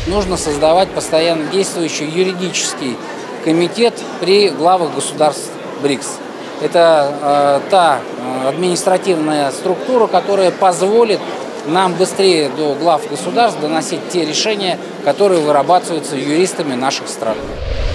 нужно создавать постоянно действующий юридический комитет при главах государств БРИКС. Это та административная структура, которая позволит нам быстрее до глав государств доносить те решения, которые вырабатываются юристами наших стран.